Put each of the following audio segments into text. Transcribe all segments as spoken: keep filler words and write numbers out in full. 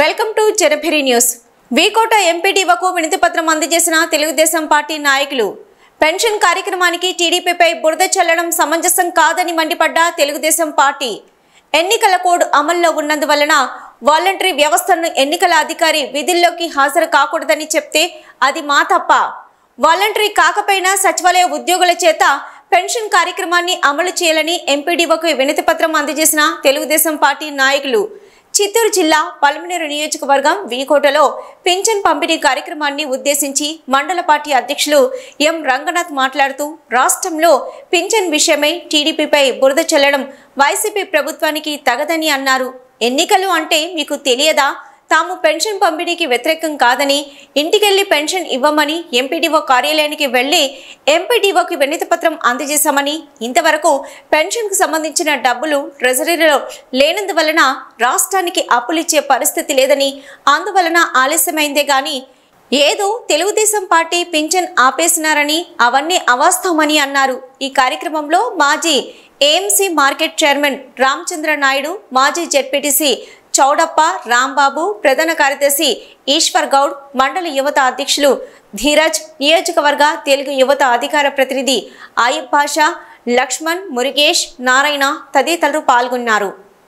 Welcome to చెరఫిరి news. V Kota ఎంపీడీఓకు వినతి పత్రం అందజేసిన తెలుగుదేశం పార్టీ నాయకులు. పెన్షన్ కార్యక్రమానికి టీడీపీపై బురద చల్లడం సమంజసం కాదని మండిపడ్డ తెలుగుదేశం పార్టీ. ఎన్నికల కోడ్ అమల్లో ఉన్నందువలన వాలంటరీ వ్యవస్థను ఎన్నికల అధికారి విధుల్లోకి హాజరు కాకూడదని చెప్తే అది మా తప్ప. వాలంటరీ కాకపోయినా సచివాలయ ఉద్యోగుల చేత పెన్షన్ కార్యక్రమాన్ని అమలు చేయాలని ఎంపీడీఓకు వినతి పత్రం అందజేసిన తెలుగుదేశం పార్టీ నాయకులు. చిత్తూరు జిల్లా పలమనేరు నియోజకవర్గం వీకోటలో పింఛన్ పంపిణీ కార్యక్రమాన్ని ఉద్దేశించి మండల పార్టీ అధ్యక్షులు ఎం రంగనాథ్ మాట్లాడుతూ రాష్ట్రంలో పింఛన్ విషయమై టీడీపీపై బురద చల్లడం వైసీపీ ప్రభుత్వానికి తగదని అన్నారు. ఎన్నికలు అంటే మీకు తెలియదా? తాము పెన్షన్ పంపిణీకి వ్యతిరేకం కాదని, ఇంటికెళ్లి పెన్షన్ ఇవ్వమని ఎంపీడీఓ కార్యాలయానికి వెళ్లి ఎంపీడీఓకి వినతి పత్రం అందజేశామని, ఇంతవరకు పెన్షన్కు సంబంధించిన డబ్బులు ట్రెజరీలో లేనందువలన రాష్ట్రానికి అప్పులిచ్చే పరిస్థితి లేదని, అందువలన ఆలస్యమైందే గాని ఏదో తెలుగుదేశం పార్టీ పింఛన్ ఆపేసినారని అవన్నీ అవాస్తవమని అన్నారు. ఈ కార్యక్రమంలో మాజీ AMC market chairman Ramachandra Naidu, మాజీ జెడ్పీటీసీ చౌడప్ప రాంబాబు, ప్రధాన కార్యదర్శి ఈశ్వర్ గౌడ్, మండల యువత అధ్యక్షులు ధీరజ్, నియోజకవర్గ తెలుగు యువత అధికార ప్రతినిధి ఆయుబ్ భాషా, లక్ష్మణ్, మురుగేష్, నారాయణ తదితరులు పాల్గొన్నారు.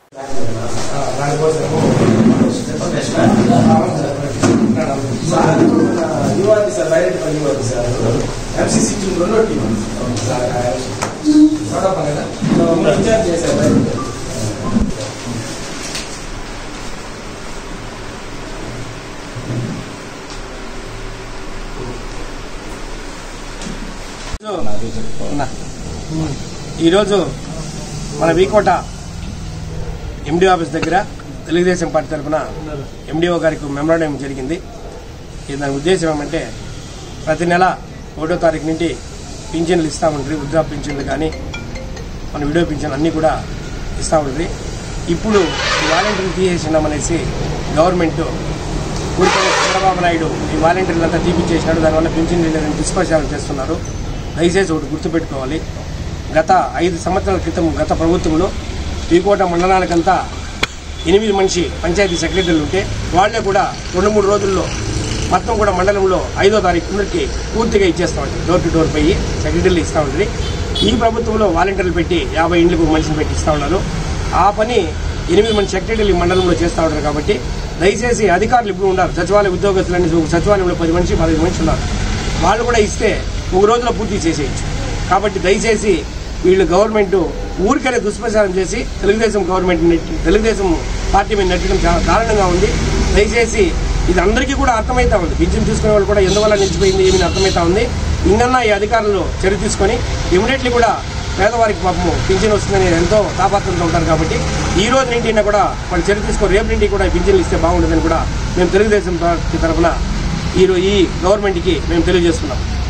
ఈరోజు మన వీకోట ఎండిఓ ఆఫీస్ దగ్గర తెలుగుదేశం పార్టీ తరఫున ఎండిఓ గారికి మెమోరాండం జరిగింది. దాని ఉద్దేశం ఏమంటే ప్రతి నెల ఒకటో తారీఖు నుండి పింఛన్లు ఇస్తూ ఉంటుంది. వృద్ధా పింఛన్లు కానీ మన విడో పింఛన్ అన్నీ కూడా ఇస్తూ ఉంటుంది. ఇప్పుడు ఈ వాలంటీర్లు తీసేసినామనేసి గవర్నమెంట్ ఊరికే చంద్రబాబు నాయుడు ఈ వాలంటీర్లంతా తీపిచ్చేసినాడు. దానివల్ల పింఛన్ లేదని దుష్ప్రచారం చేస్తున్నారు. దయచేసి ఒకటి గుర్తుపెట్టుకోవాలి. గత ఐదు సంవత్సరాల క్రితం గత ప్రభుత్వంలో వీకోట మండలానికంతా ఎనిమిది మనిషి పంచాయతీ సెక్రటరీలు ఉంటే వాళ్ళే కూడా రెండు మూడు రోజుల్లో మొత్తం కూడా మండలంలో ఐదో తారీఖు నుండి పూర్తిగా ఇచ్చేస్తూ ఉంటుంది. డోర్ టు డోర్ పోయి సెక్రటరీలు ఇస్తూ ఉంటుంది. ఈ ప్రభుత్వంలో వాలంటీర్లు పెట్టి యాభై ఇండ్లకు మనిషిని పెట్టి ఇస్తూ ఉన్నారు. ఆ పని ఎనిమిది మంది సెక్రటరీలు ఈ మండలంలో చేస్తూ ఉంటారు. కాబట్టి దయచేసి అధికారులు ఇప్పుడు ఉన్నారు. సచివాలయ ఉద్యోగస్తులన్నీ సచివాలయంలో పది మనిషి పదహైదు మనిషి ఉన్నారు. వాళ్ళు కూడా ఇస్తే ఒక రోజులో పూర్తి చేసేయచ్చు. కాబట్టి దయచేసి వీళ్ళు గవర్నమెంట్ ఊరికనే దుష్ప్రచారం చేసి తెలుగుదేశం గవర్నమెంట్ తెలుగుదేశం పార్టీ మీద నెట్టడం చాలా దారుణంగా ఉంది. దయచేసి ఇది అందరికీ కూడా అర్థమవుతా ఉంది. పింఛన్ తీసుకునే వాళ్ళు కూడా ఎందువల్ల నిలిచిపోయింది ఏమీ అర్థమవుతా ఉంది. ఇంకన్నా ఈ అధికారులు చర్య తీసుకొని ఇమీడియట్లీ కూడా పేదవారికి పాపము పింఛన్ వస్తుందని ఎంతో తాపత్రంతో ఉంటారు. కాబట్టి ఈ రోజు నుండి కూడా వాళ్ళు చర్య తీసుకొని రేపు నుండి కూడా పింఛన్లు ఇస్తే బాగుంటుందని కూడా మేము తెలుగుదేశం పార్టీ తరఫున ఈరోజు ఈ గవర్నమెంట్కి మేము తెలియజేస్తున్నాం.